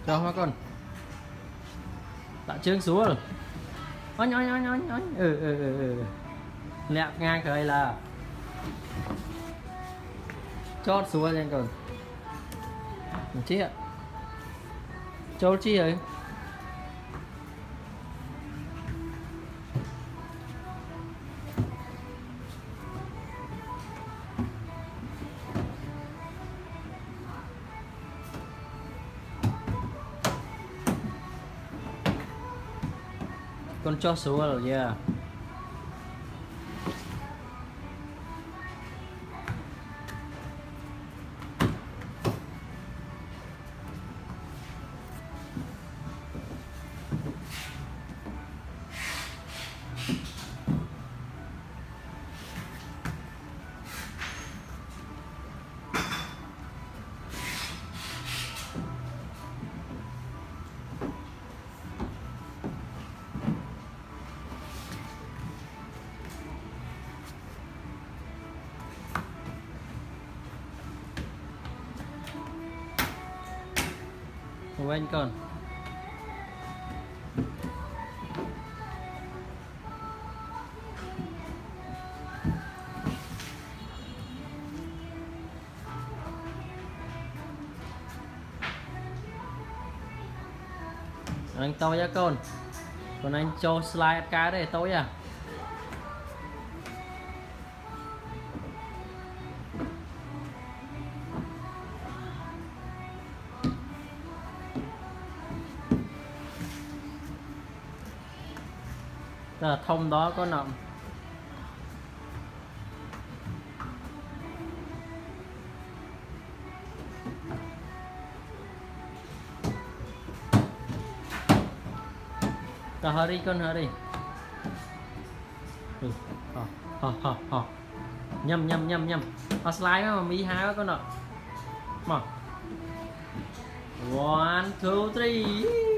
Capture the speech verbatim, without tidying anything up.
cho má con tạ trương xuống oánh oánh oánh oánh oánh ừ ừ ừ ừ lẹp ngang cái là chót xuống lên còn một chiếc ạ châu chi rồi con cho xuống rồi yeah. Quên con anh tôi nhá con còn anh cho slide cá đây tối à là thông đó có nằm ta hơi đi con hơi đi ừ. hò, hò, hò, hò. Nhâm nhâm nhâm nhâm à, slide mà mi hai con nọ mà one two three